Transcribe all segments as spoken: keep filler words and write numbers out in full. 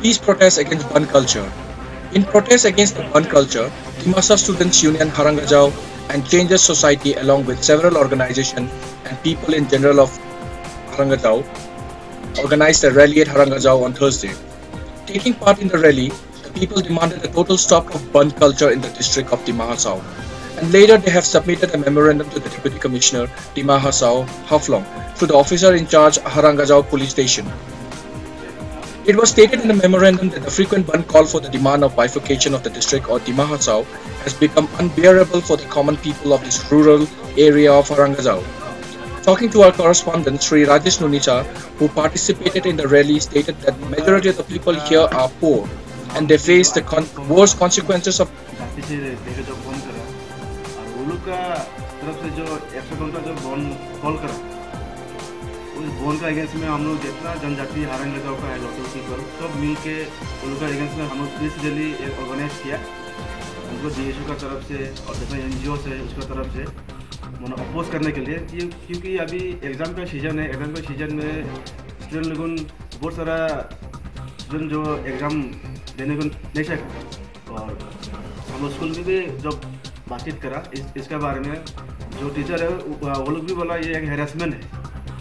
Peace protests against Band culture. In protest against the Band culture, Dimasa Students Union Harangajao and Changes Society along with several organizations and people in general of Harangajao organized a rally at Harangajao on Thursday. Taking part in the rally, the people demanded a total stop of Band culture in the district of Dimahasao. And later they have submitted a memorandum to the Deputy Commissioner Dimahasao Haflong to the officer in charge Harangajao Police Station. It was stated in the memorandum that the frequent Band call for the demand of bifurcation of the district or Dimahasao has become unbearable for the common people of this rural area of Harangajao. Talking to our correspondent Sri Rajesh Nunisa, who participated in the rally, stated that the majority of the people here are poor and they face the con worst consequences of उस बोन का against में हम लोग जितना जनजाति हारंगजाओ का है लोकल पीपल सब मिल के उनका अगेंस्ट में हम लोग पीस रैली ऑर्गेनाइज किया उनको डीएसयू का तरफ से और जितना एनजीओ से उसका तरफ से मैंने अपोज करने के लिए क्योंकि अभी एग्ज़ाम का सीजन है एग्ज़ाम का सीजन में स्टूडेंट लोगों बहुत सारा स्टूडेंट जो एग्ज़ाम देने को नहीं सकते और हम लोग स्कूल में भी जब बातचीत करा इस इसके बारे में जो टीचर है वो लोग भी बोला ये एक हैरेसमेंट है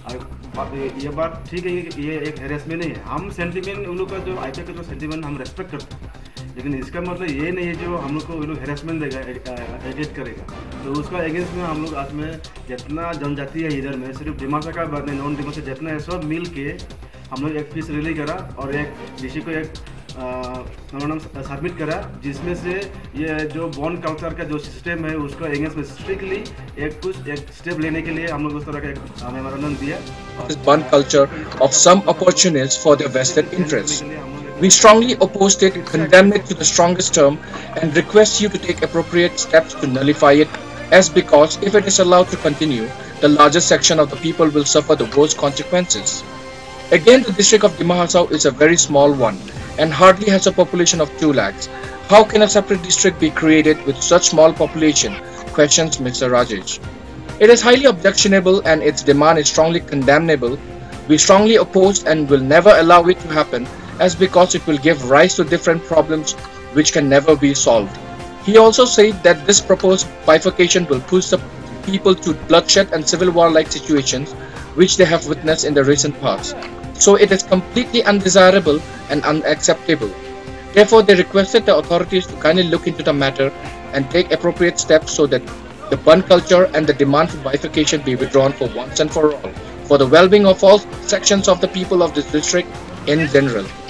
और ये बात ठीक है कि ये एक हैरेसमेंट नहीं है हम सेंटीमेंट उन लोग का जो आईपीए का जो सेंटीमेंट हम रेस्पेक्ट करते हैं लेकिन इसका मतलब ये नहीं है जो हम लोग को वो लोग हैरेसमेंट देगा एडिट करेगा तो उसका अगेंस्ट में हम लोग आज में जितना जनजाति है इधर में सिर्फ दिमाग का बात नहीं नॉन दिमाग से जितना है सब मिल के हम लोग एक पीस रिली करा और एक डीसी को एक मेमोरेंडम सबमिट करा जिसमें से ये जो बॉन्ड कल्चर का जो सिस्टम है उसको अगेंस्ट में स्ट्रिक्टली एक कुछ एक स्टेप लेने के लिए हम लोग उस तरह का एक मेमोरेंडम दिया this Band culture of some opportunists for their vested interests. We strongly oppose it, condemn it to the strongest term, and request you to take appropriate steps to nullify it, as because if it is allowed to continue, the largest section of the people will suffer the worst consequences. Again, the district of Dimahasao is a very small one and hardly has a population of two lakhs. How can a separate district be created with such small population? Questions Mister Rajesh. It is highly objectionable and its demand is strongly condemnable. We strongly oppose and will never allow it to happen as because it will give rise to different problems which can never be solved. He also said that this proposed bifurcation will push the people to bloodshed and civil war-like situations which they have witnessed in the recent past. So it is completely undesirable and unacceptable. Therefore, they requested the authorities to kindly look into the matter and take appropriate steps so that the Band culture and the demand for bifurcation be withdrawn for once and for all, for the well-being of all sections of the people of this district in general.